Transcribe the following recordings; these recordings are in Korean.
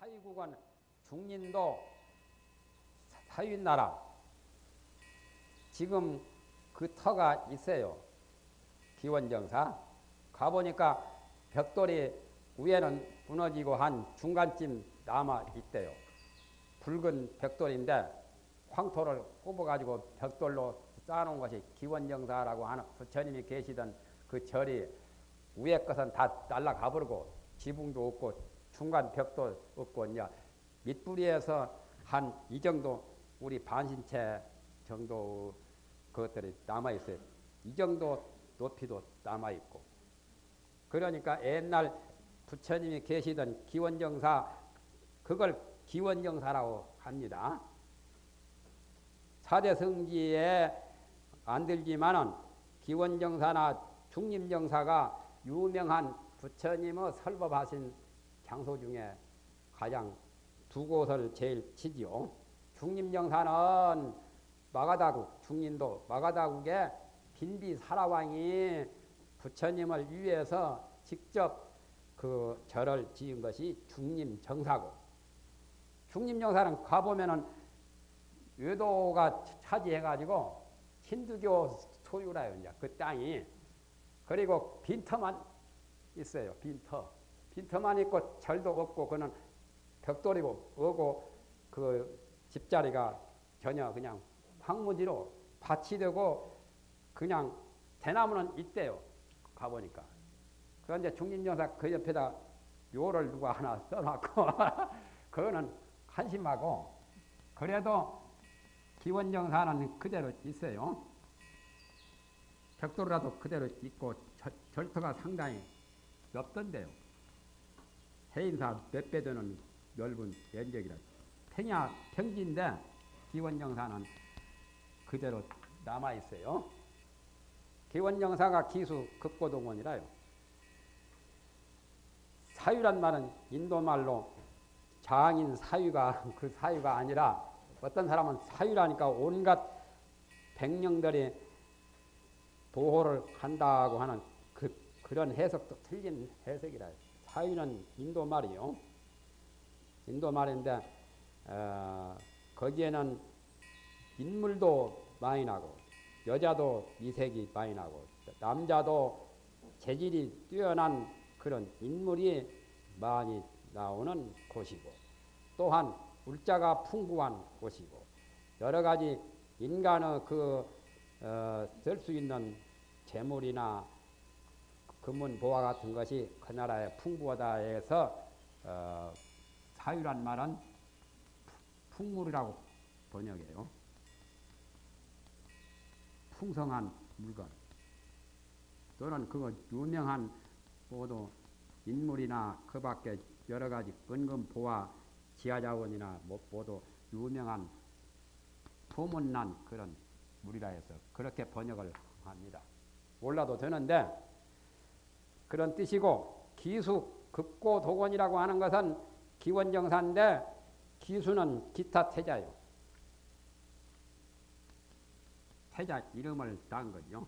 사위국은 중림도 사위나라. 지금 그 터가 있어요. 기원정사. 가보니까 벽돌이 위에는 무너지고 한 중간쯤 남아 있대요. 붉은 벽돌인데 황토를 꼽아가지고 벽돌로 쌓아놓은 것이 기원정사라고 하는 부처님이 계시던 그 절이 위에 것은 다 날라가 버리고 지붕도 없고 중간 벽도 없고 이제 밑부리에서 한 이 정도 우리 반신체 정도 그것들이 남아 있어요. 이 정도 높이도 남아 있고. 그러니까 옛날 부처님이 계시던 기원정사 그걸 기원정사라고 합니다. 사대 성지에 안 들지만은 기원정사나 중림정사가 유명한 부처님의 설법하신 장소 중에 가장 두 곳을 제일 치지요. 중림정사는 마가다국, 중림도 마가다국의 빈비사라왕이 부처님을 위해서 직접 그 절을 지은 것이 중림정사고, 중림정사는 가보면은 외도가 차지해가지고 힌두교 소유라요, 이제 그 땅이. 그리고 빈터만 있어요, 빈터. 빈터만 있고 절도 없고, 그는 벽돌이고, 오고, 그 집자리가 전혀 그냥 황무지로 밭이 되고, 그냥 대나무는 있대요, 가보니까. 그런데 중림정사 그 옆에다 묘를 누가 하나 써놨고, 그거는 한심하고, 그래도 기원정사는 그대로 있어요. 벽돌이라도 그대로 있고, 절터가 상당히 넓던데요. 해인사 몇 배 되는 넓은 면적이라. 평야 평지인데 기원정사는 그대로 남아 있어요. 기원정사가 기수 급고동원이라요. 사유란 말은 인도말로 장인 사유가 그 사유가 아니라, 어떤 사람은 사유라니까 온갖 백령들이 보호를 한다고 하는 그런 해석도 틀린 해석이라. 사유는 인도말이요. 인도말인데 거기에는 인물도 많이 나고 여자도 미색이 많이 나고 남자도 재질이 뛰어난 그런 인물이 많이 나오는 곳이고, 또한 물자가 풍부한 곳이고, 여러 가지 인간의 쓸 수 있는 재물이나 금은 보화 같은 것이 그 나라에 풍부하다 해서 사유란 말은 풍물이라고 번역해요. 풍성한 물건 또는 그거 유명한 모두 인물이나 그 밖에 여러 가지 은금 보화 지하자원이나 모두 유명한 소문난 그런 물이라 해서 그렇게 번역을 합니다. 몰라도 되는데 그런 뜻이고, 기수 급고도건이라고 하는 것은 기원정사인데 기수는 기타 태자요. 태자 이름을 딴 거죠.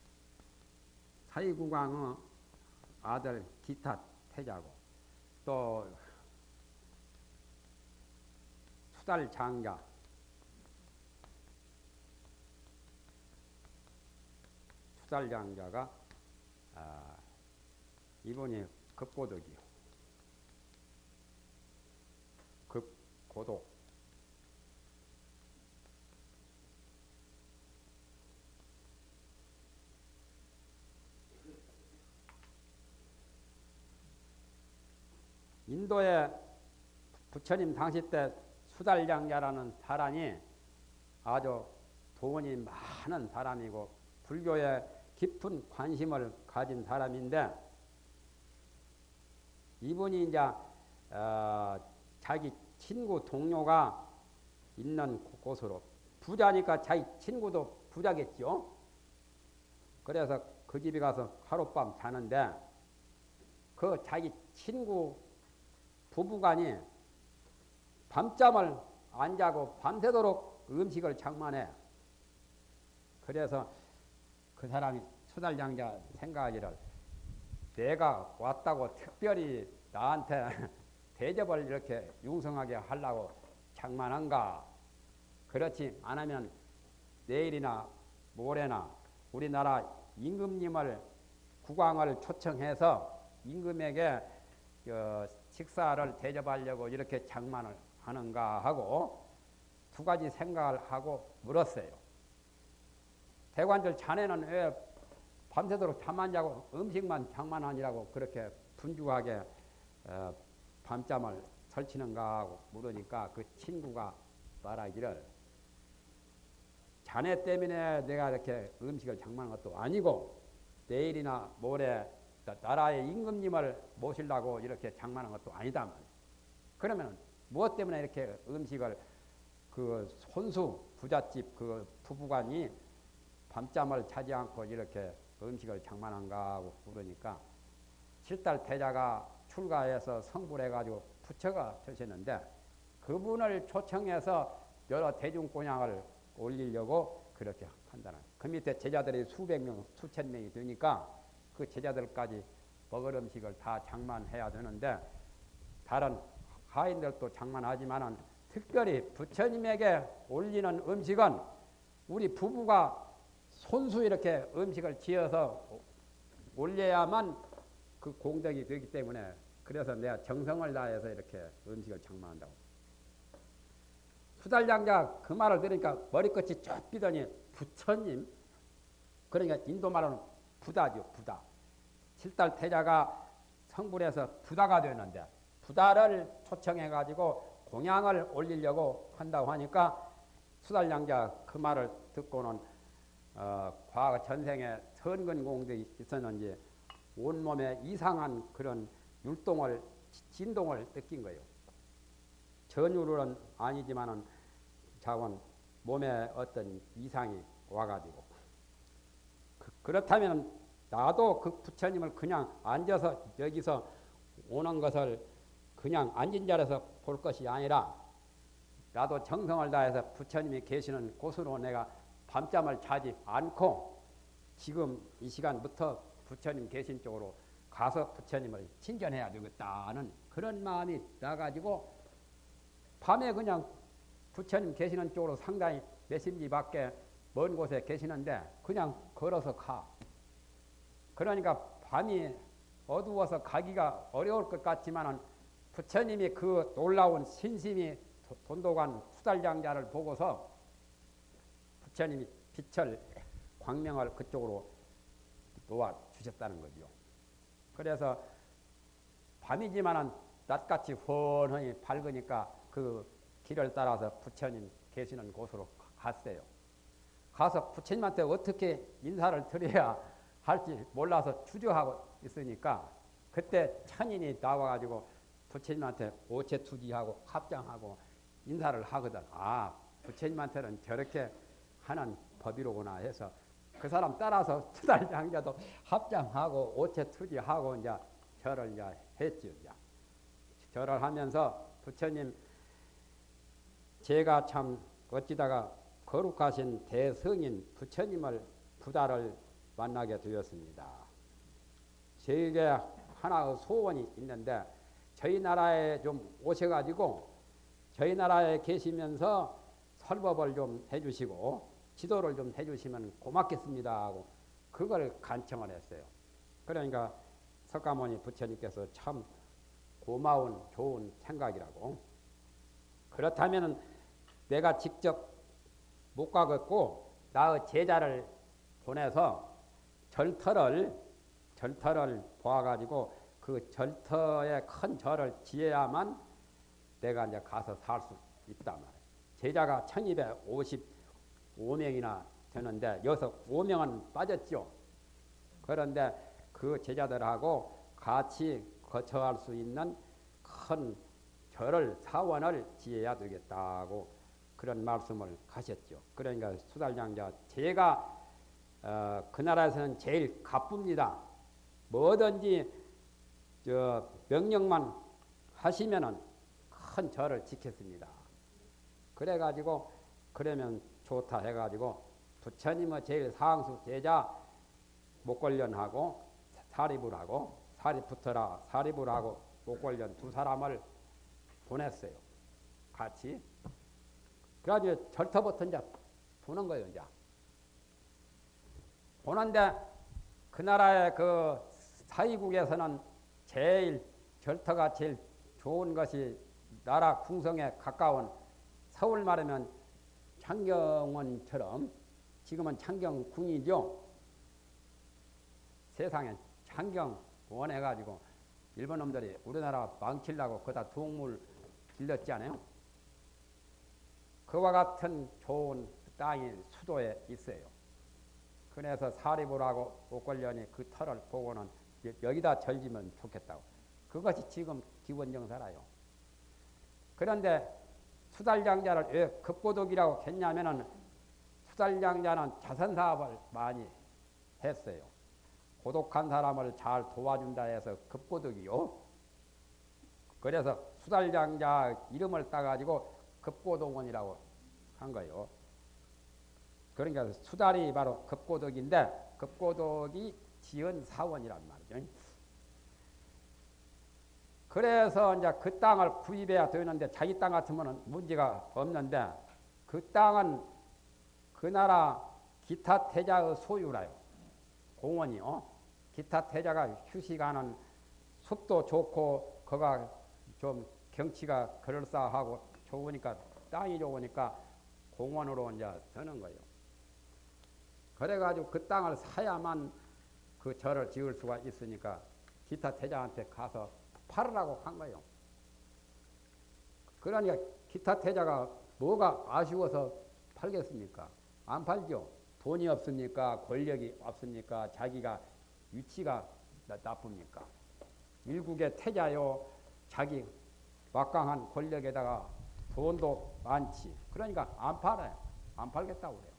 사위국왕의 아들 기타 태자고, 또 수달장자, 수달장자가 이분이 급고덕이요. 급고독. 인도의 부처님 당시 때 수달장자라는 사람이 아주 돈이 많은 사람이고 불교에 깊은 관심을 가진 사람인데, 이분이 이제 자기 친구 동료가 있는 곳으로, 부자니까 자기 친구도 부자겠죠. 그래서 그 집에 가서 하룻밤 자는데 그 자기 친구 부부간이 밤잠을 안 자고 밤새도록 음식을 장만해. 그래서 그 사람이 수달장자 생각하기를, 내가 왔다고 특별히 나한테 대접을 이렇게 융성하게 하려고 장만한가? 그렇지 않으면 내일이나 모레나 우리나라 임금님을 국왕을 초청해서 임금에게 식사를 대접하려고 이렇게 장만을 하는가 하고 두 가지 생각을 하고 물었어요. 대관절 자네는 왜 밤새도록 잠 안 자고 음식만 장만하니라고 그렇게 분주하게 밤잠을 설치는가 하고 물으니까 그 친구가 말하기를 자네 때문에 내가 이렇게 음식을 장만한 것도 아니고 내일이나 모레 나라의 임금님을 모시려고 이렇게 장만한 것도 아니다 말이에요. 그러면 무엇 때문에 이렇게 음식을 그 손수 부잣집 그 부부간이 밤잠을 자지 않고 이렇게 음식을 장만한가 하고 물으니까 7달 태자가 출가해서 성불해가지고 부처가 되셨는데 그분을 초청해서 여러 대중공양을 올리려고 그렇게 한다는. 그 밑에 제자들이 수백 명, 수천 명이 되니까 그 제자들까지 먹을 음식을 다 장만해야 되는데 다른 하인들도 장만하지만은 특별히 부처님에게 올리는 음식은 우리 부부가 손수 이렇게 음식을 지어서 올려야만 그 공덕이 되기 때문에 그래서 내가 정성을 다해서 이렇게 음식을 장만한다고. 수달장자 그 말을 들으니까 머리끝이 쭉 삐더니 부처님, 그러니까 인도 말로는 부다죠, 부다. 7달 태자가 성불해서 부다가 되는데 부다를 초청해가지고 공양을 올리려고 한다고 하니까 수달장자 그 말을 듣고는 과거 전생에 선근공덕이 있었는지 온몸에 이상한 그런 율동을, 진동을 느낀 거예요. 전율은 아니지만은 자원 몸에 어떤 이상이 와가지고 그렇다면 나도 그 부처님을 그냥 앉아서 여기서 오는 것을 그냥 앉은 자리에서 볼 것이 아니라 나도 정성을 다해서 부처님이 계시는 곳으로 내가 밤잠을 자지 않고 지금 이 시간부터 부처님 계신 쪽으로 가서 부처님을 친견해야 되겠다는 그런 마음이 나가지고 밤에 그냥 부처님 계시는 쪽으로 상당히 몇십 리 밖에 먼 곳에 계시는데 그냥 걸어서 가. 그러니까 밤이 어두워서 가기가 어려울 것 같지만은 부처님이 그 놀라운 신심이 돈도관 수달장자를 보고서 부처님이 빛을 광명을 그쪽으로 놓아 주셨다는 거죠. 그래서 밤이지만은 낮같이 훤히 밝으니까 그 길을 따라서 부처님 계시는 곳으로 갔어요. 가서 부처님한테 어떻게 인사를 드려야 할지 몰라서 주저하고 있으니까 그때 천인이 나와가지고 부처님한테 오체투지하고 합장하고 인사를 하거든. 아, 부처님한테는 저렇게 하는 법이로구나 해서 그 사람 따라서 수달장자도 합장하고 오체투지하고 이제 절을 이제 했죠. 이제 절을 하면서 부처님 제가 참 어찌다가 거룩하신 대성인 부처님을 부다를 만나게 되었습니다. 제게 하나의 소원이 있는데 저희 나라에 좀 오셔가지고 저희 나라에 계시면서 설법을 좀 해주시고 지도를 좀 해주시면 고맙겠습니다 하고 그걸 간청을 했어요. 그러니까 석가모니 부처님께서 참 고마운 좋은 생각이라고. 그렇다면 내가 직접 못 가겠고 나의 제자를 보내서 절터를 보아가지고 그 절터에 큰 절을 지어야만 내가 이제 가서 살 수 있단 말이에요. 제자가 1255명이나 되는데 여기서 5명은 빠졌죠. 그런데 그 제자들하고 같이 거처할 수 있는 큰 절을 사원을 지어야 되겠다고 그런 말씀을 하셨죠. 그러니까 수달장자 제가 그 나라에서는 제일 가쁩니다. 뭐든지 명령만 하시면은 큰 절을 지켰습니다. 그래가지고 그러면 좋다 해가지고 부처님의 제일 상수 제자 목걸련하고 사리불하고 사리부터라 사리불하고 목걸련 두 사람을 보냈어요. 같이. 그래가지고 절터부터 이제 보는 거예요, 이제. 보는데 그 나라의 그 사이국에서는 제일 절터가 제일 좋은 것이 나라 궁성에 가까운 서울 말하면 창경원처럼 지금은 창경군이죠. 세상에 창경원 해가지고 일본 놈들이 우리나라 망치려고 거기다 동물 길렀지 않아요? 그와 같은 좋은 땅이 수도에 있어요. 그래서 사리부라고 옥걸련이 그 터를 보고는 여기다 절지면 좋겠다고. 그것이 지금 기원정사라요. 그런데 수달장자를 왜 급고독이라고 했냐면은 수달장자는 자선사업을 많이 했어요. 고독한 사람을 잘 도와준다 해서 급고독이요. 그래서 수달장자 이름을 따가지고 급고독원이라고 한 거예요. 그러니까 수달이 바로 급고독인데 급고독이 지은 사원이란 말이죠. 그래서 이제 그 땅을 구입해야 되는데 자기 땅 같으면 문제가 없는데 그 땅은 그 나라 기타 태자의 소유라요. 공원이요. 기타 태자가 휴식하는 숲도 좋고 거가 좀 경치가 그럴싸하고 좋으니까 땅이 좋으니까 공원으로 이제 드는 거예요. 그래가지고 그 땅을 사야만 그 절을 지을 수가 있으니까 기타 태자한테 가서 팔으라고 한 거예요. 그러니까 기타 태자가 뭐가 아쉬워서 팔겠습니까? 안 팔죠. 돈이 없습니까? 권력이 없습니까? 자기가 위치가 나쁩니까? 일국의 태자요. 자기 막강한 권력에다가 돈도 많지. 그러니까 안 팔아요. 안 팔겠다고 그래요.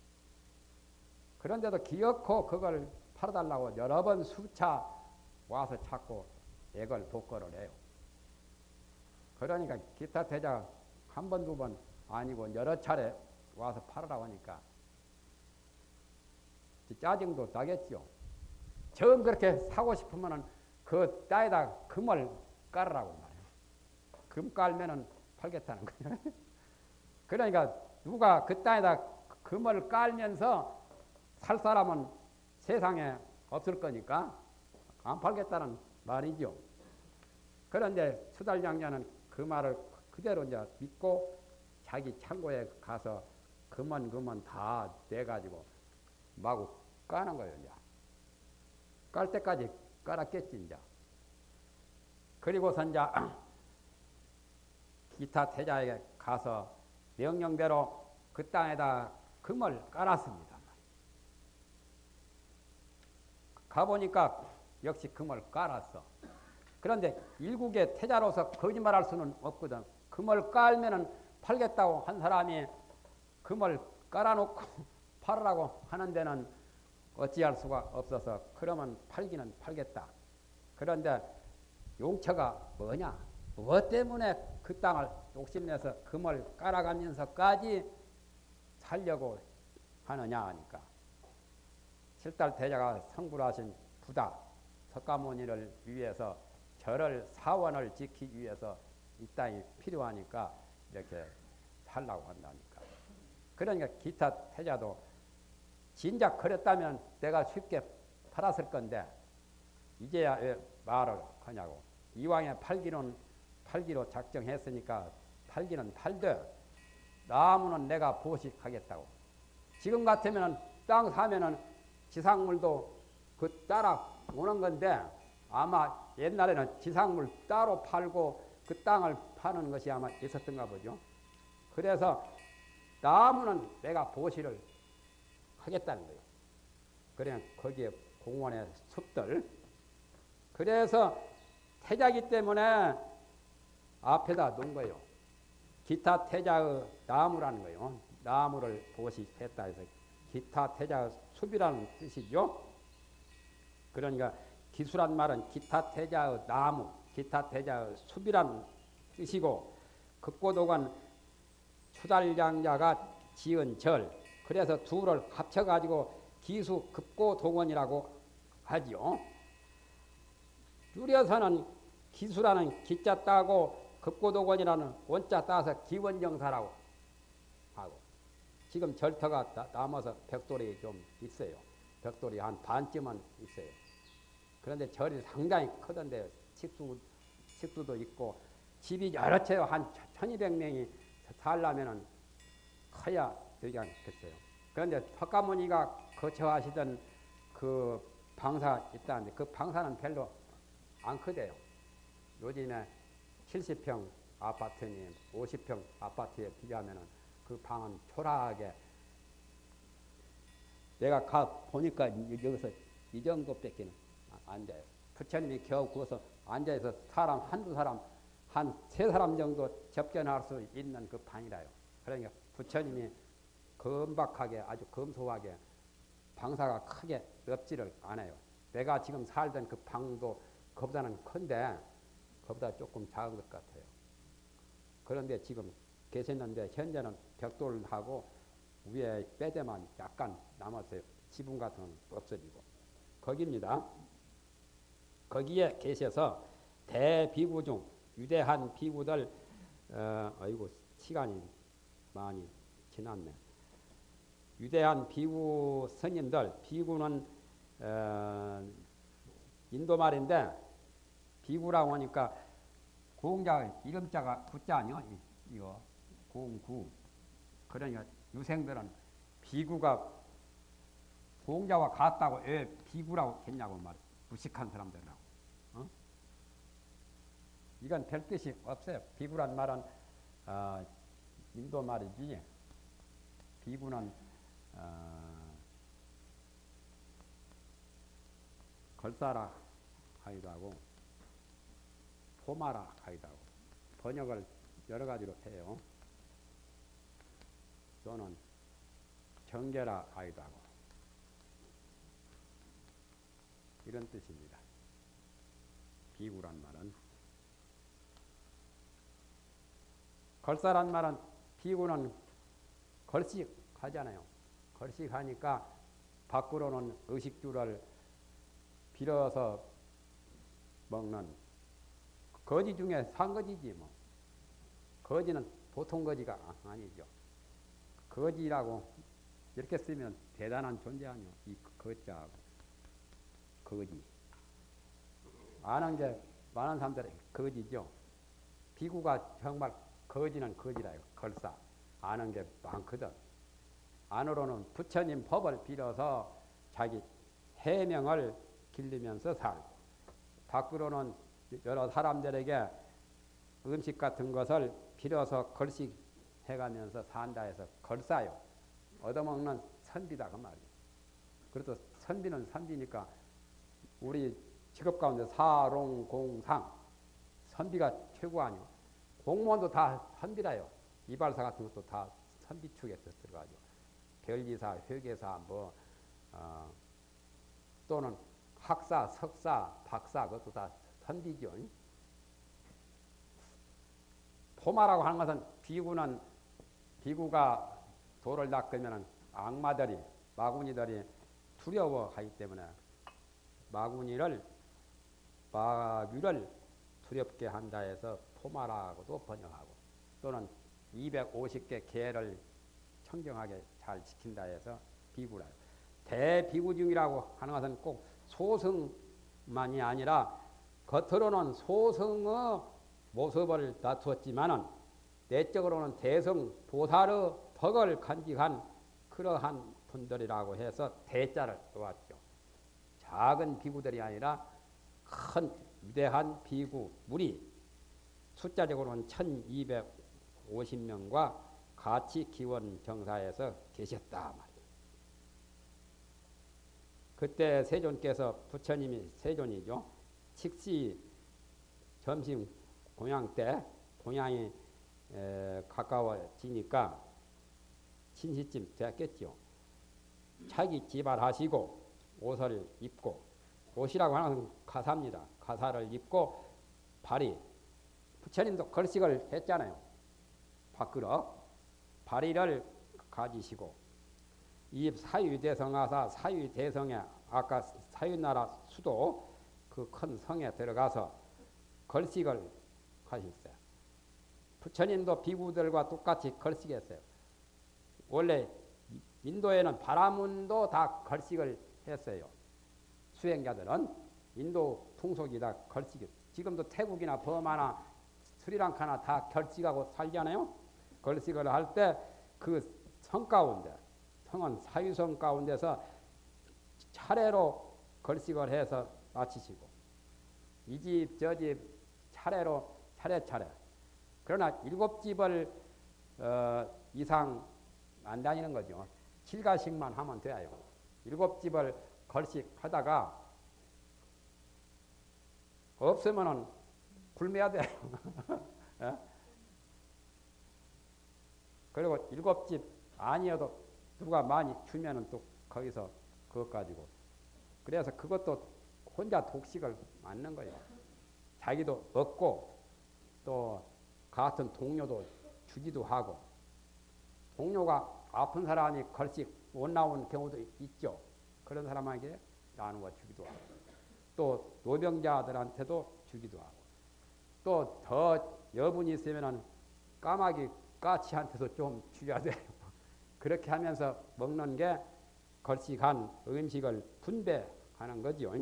그런데도 기어코 그걸 팔아달라고 여러 번 수차 와서 찾고 액을 독거를 해요. 그러니까 기타 태자 한 번, 두 번 아니고 여러 차례 와서 팔으라고 하니까 짜증도 나겠죠. 처음 그렇게 사고 싶으면은 그 땅에다 금을 깔으라고 말이에요. 금 깔면은 팔겠다는 거예요. 그러니까 누가 그 땅에다 금을 깔면서 살 사람은 세상에 없을 거니까 안 팔겠다는 말이죠. 그런데 수달장자는 그 말을 그대로 이제 믿고 자기 창고에 가서 금은 다 내가지고 마구 까는 거예요. 이제. 깔 때까지 깔았겠지, 이제. 그리고서 이제 기타 태자에게 가서 명령대로 그 땅에다 금을 깔았습니다. 가보니까 역시 금을 깔았어. 그런데 일국의 태자로서 거짓말할 수는 없거든. 금을 깔면은 팔겠다고 한 사람이 금을 깔아놓고 팔으라고 하는 데는 어찌할 수가 없어서 그러면 팔기는 팔겠다. 그런데 용처가 뭐냐? 무엇 때문에 그 땅을 욕심내서 금을 깔아가면서까지 살려고 하느냐 하니까 칠달 태자가 성불하신 부다 석가모니를 위해서 절을 사원을 지키기 위해서 이 땅이 필요하니까 이렇게 살라고 한다니까. 그러니까 기타 태자도 진작 그랬다면 내가 쉽게 팔았을 건데 이제야 왜 말을 하냐고. 이왕에 팔기로 작정했으니까 팔기는 팔되 나무는 내가 보식하겠다고. 지금 같으면 땅 사면은 지상물도 그 따라 오는 건데 아마 옛날에는 지상물 따로 팔고 그 땅을 파는 것이 아마 있었던가 보죠. 그래서 나무는 내가 보시를 하겠다는 거예요. 그래 거기에 공원의 숲들. 그래서 태자기 때문에 앞에다 놓은 거예요. 기타 태자의 나무라는 거예요. 나무를 보시했다 해서 기타 태자의 숲이라는 뜻이죠. 그러니까 기수란 말은 기타 태자의 나무, 기타 태자의 숲이라는 뜻이고 급고독은 수달장자가 지은 절. 그래서 둘을 합쳐가지고 기수 급고독원이라고 하지요. 줄여서는 기수라는 기자 따고 급고도건이라는 원자 따서 기원정사라고 하고 지금 절터가 남아서 벽돌이 좀 있어요. 벽돌이 한 반쯤은 있어요. 그런데 절이 상당히 크던데 식수도 있고 집이 여러 채요. 한 1200명이 살려면은 커야 되지 않겠어요. 그런데 석가모니가 거처하시던 그 방사 있다는데 그 방사는 별로 안 크대요. 요즘에 70평 아파트니 50평 아파트에 비교하면은 그 방은 초라하게 내가 가 보니까 여기서 이 정도밖에 안 돼요. 부처님이 겨우 구워서 앉아서 사람 한두 사람 한 세 사람 정도 접견할 수 있는 그 방이라요. 그러니까 부처님이 금박하게 아주 검소하게 방사가 크게 넓지를 않아요. 내가 지금 살던 그 방도 그보다는 큰데 그보다 조금 작은 것 같아요. 그런데 지금 계셨는데 현재는 벽돌하고 위에 빼대만 약간 남았어요. 지붕 같은 건 없어지고. 거기입니다. 거기에 계셔서 대비구 중 위대한 비구들 아이고 시간이 많이 지났네. 위대한 비구 스님들 비구는 인도 말인데 비구라고 하니까 구공자 이름자가 구자 아니요? 이거 공구. 그러니까 유생들은 비구가 공자와 같다고 왜 비구라고 했냐고 말. 무식한 사람들이라고. 어? 이건 별 뜻이 없어요. 비구란 말은 인도 말이지. 비구는 걸사라 하기도 하고 포마라 하기도 하고 번역을 여러 가지로 해요. 또는 정계라 하기도 하고 이런 뜻입니다. 비구란 말은 걸사란 말은 비구는 걸식하잖아요. 걸식하니까 밖으로는 의식주를 빌어서 먹는 거지 중에 상거지지 뭐. 거지는 보통 거지가 아니죠. 거지라고 이렇게 쓰면 대단한 존재 아니요. 이 거자하고 거지. 아는 게 많은 사람들은 거지죠. 비구가 정말 거지는 거지라요. 걸사. 아는 게 많거든. 안으로는 부처님 법을 빌어서 자기 해명을 길리면서 살고 밖으로는 여러 사람들에게 음식 같은 것을 빌어서 걸식해가면서 산다 해서 걸사요. 얻어먹는 선비다 그 말이에요. 그래도 선비는 선비니까 우리 직업 가운데 사롱공상 선비가 최고 아니요. 공무원도 다 선비라요. 이발사 같은 것도 다 선비 축에서 들어가죠. 별기사, 회계사, 또는 학사, 석사, 박사 그것도 다 선비죠. 포마라고 하는 것은 비구가 돌을 닦으면 악마들이 마구니들이 두려워하기 때문에 마귀를 두렵게 한다 해서 포마라고도 번역하고 또는 250개 계를 청정하게 잘 지킨다 해서 비구라요. 대비구 중이라고 하는 것은 꼭 소승만이 아니라 겉으로는 소승의 모습을 다투었지만은 내적으로는 대성 보살의 덕을 간직한 그러한 분들이라고 해서 대자를 놓았죠. 작은 비구들이 아니라 큰 위대한 비구 무리 숫자적으로는 1250명과 같이 기원 정사에서 계셨다 말이에요. 그때 세존께서 부처님이 세존이죠. 칙시 점심 공양 때 공양이 가까워지니까 친시쯤 됐겠죠. 차기 지발하시고 옷을 입고 옷이라고 하는 가사입니다. 가사를 입고 발이 부처님도 걸식을 했잖아요. 밖으로 발이를 가지시고 이 사유대성하사 사유대성에 아까 사유나라 수도 그 큰 성에 들어가서 걸식을 하셨어요. 부처님도 비구들과 똑같이 걸식했어요. 원래 인도에는 바라문도 다 걸식을 했어요. 수행자들은 인도 풍속이 다 걸식이. 지금도 태국이나 버마나 스리랑카나 다 결식하고 살잖아요. 걸식을 할 때 그 성 가운데, 성은 사유성 가운데서 차례로 걸식을 해서 마치시고 이 집 저 집 차례로 차례차례. 그러나 7집을 이상 안 다니는 거죠. 7가씩만 하면 돼요. 7집을 걸식하다가 없으면은 굶어야 돼요. 예? 그리고 7집 아니어도 누가 많이 주면은 또 거기서 그것 가지고. 그래서 그것도 혼자 독식을 맞는 거예요. 자기도 얻고 또 같은 동료도 주기도 하고. 동료가 아픈 사람이 걸식 못 나오는 경우도 있죠. 그런 사람에게 나누어 주기도 하고. 또 노병자들한테도 주기도 하고. 또 더 여분이 있으면은 까마귀 까치한테도 좀 주셔야 돼요. 그렇게 하면서 먹는 게 걸식한 음식을 분배하는 거죠.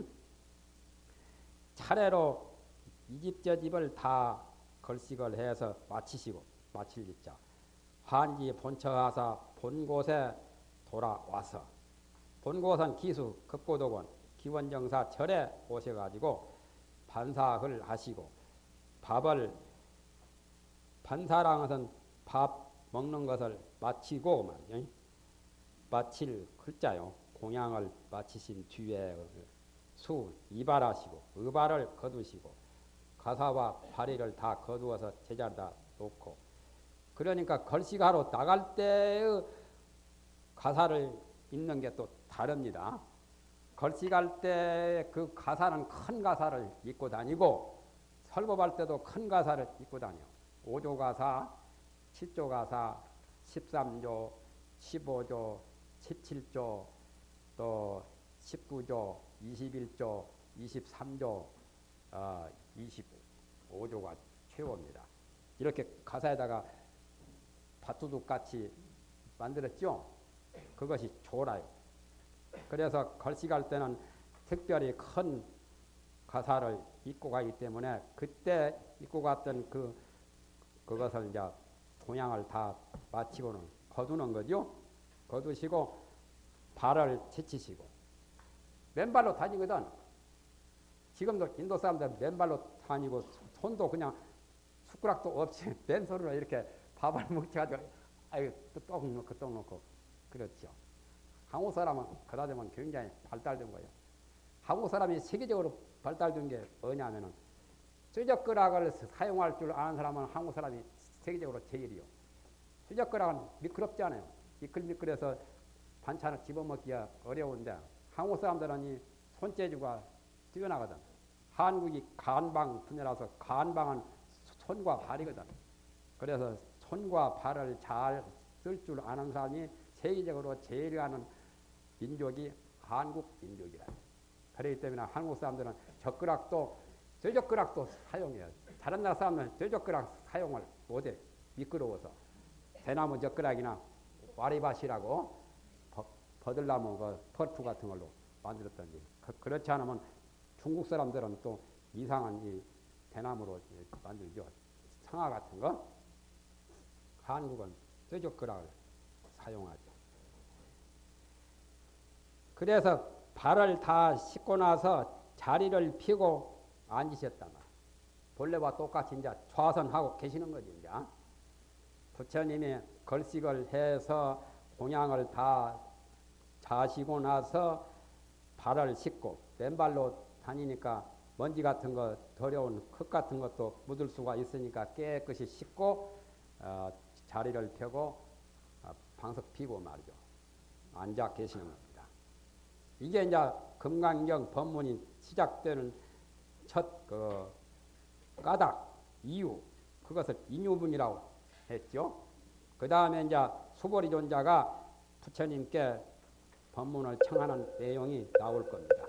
차례로 이 집 저 집을 다 걸식을 해서 마치시고 마칠 짓자 한지 본처하사 본곳에 돌아와서 본곳은 기수 급고도원 기원정사 절에 오셔가지고 반사를 하시고 밥을 반사랑 것은 밥 먹는 것을 마치고 말이요. 마칠 글자요. 공양을 마치신 뒤에 수 이발하시고 의발을 거두시고 가사와 발의를 다 거두어서 제자리다 놓고 그러니까 걸식하러 나갈 때의 가사를 읽는 게 또 다릅니다. 걸식할 때 그 가사는 큰 가사를 읽고 다니고 설법할 때도 큰 가사를 읽고 다녀. 5조 가사, 7조 가사, 13조, 15조, 17조, 또 19조, 21조, 23조, 25조가 최고입니다. 이렇게 가사에다가 밭두둑 같이 만들었죠. 그것이 조라요. 그래서 걸식할 때는 특별히 큰 가사를 읽고 가기 때문에 그때 읽고 갔던 그것을 이제 동양을 다 마치고는 거두는 거죠. 거두시고 발을 채치시고 맨발로 다니거든. 지금도 인도 사람들 맨발로 다니고 손도 그냥 숟가락도 없이 맨손으로 이렇게 밥을 먹혀가지고 아유 떡 넣고 그렇죠. 한국 사람은 그다 되면 굉장히 발달된 거예요. 한국 사람이 세계적으로 발달된 게 뭐냐면은 쇠젓가락을 사용할 줄 아는 사람은 한국 사람이 세계적으로 제일이요. 쇠젓가락은 미끄럽잖아요. 미끌미끌해서 반찬을 집어먹기가 어려운데 한국 사람들은 이 손재주가 뛰어나거든. 한국이 간방 분야라서 간방은 손과 발이거든. 그래서 손과 발을 잘 쓸 줄 아는 사람이 세계적으로 제일하는 민족이 한국 민족이라. 그렇기 때문에 한국 사람들은 쇠젓가락도 사용해요. 다른 나라 사람들은 쇠젓가락 사용을 못해. 미끄러워서. 대나무 젓가락이나 와리밭이라고 버들나무 펄프 같은 걸로 만들었던지. 그렇지 않으면 중국 사람들은 또 이상한 이 대나무로 만들죠. 상아 같은 거. 한국은 쇠젓가락을 사용하죠. 그래서 발을 다 씻고 나서 자리를 펴고 앉으셨단 말이에요. 본래와 똑같이 이제 좌선하고 계시는 거지, 이제. 부처님이 걸식을 해서 공양을 다 자시고 나서 발을 씻고 맨발로 다니니까 먼지 같은 거 더러운 흙 같은 것도 묻을 수가 있으니까 깨끗이 씻고 자리를 펴고 방석 피고 말이죠. 앉아 계시는 겁니다. 이게 이제 금강경 법문이 시작되는 첫 까닭, 이유, 그것을 인유분이라고 했죠. 그 다음에 이제 수보리존자가 부처님께 법문을 청하는 내용이 나올 겁니다.